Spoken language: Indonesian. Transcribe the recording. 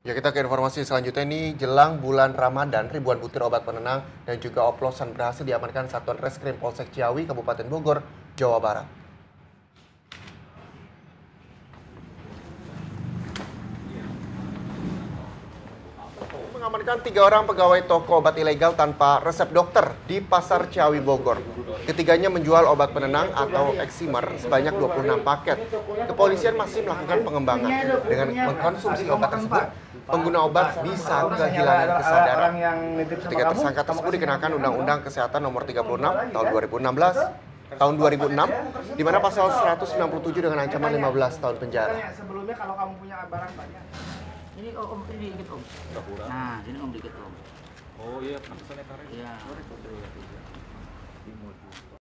Ya, kita ke informasi selanjutnya. Ini jelang bulan Ramadan, ribuan butir obat penenang dan juga oplosan berhasil diamankan Satuan Reskrim Polsek Ciawi, Kabupaten Bogor, Jawa Barat. Mengamankan 3 orang pegawai toko obat ilegal tanpa resep dokter di Pasar Ciawi, Bogor. Ketiganya menjual obat penenang atau eksimer sebanyak 26 paket. Kepolisian masih melakukan pengembangan. Dengan mengkonsumsi obat tersebut, pengguna obat bisa kehilangan kesadaran. Ketiga tersangka tersebut dikenakan Undang-Undang Kesehatan Nomor 36 Tahun 2006, di mana pasal 197 dengan ancaman 15 tahun penjara. Sebelumnya kalau kamu punya barang banyak. Ini om, ini dikit om. Nah, sini om dikit om. Oh iya, pantesan ya tarik. Iya.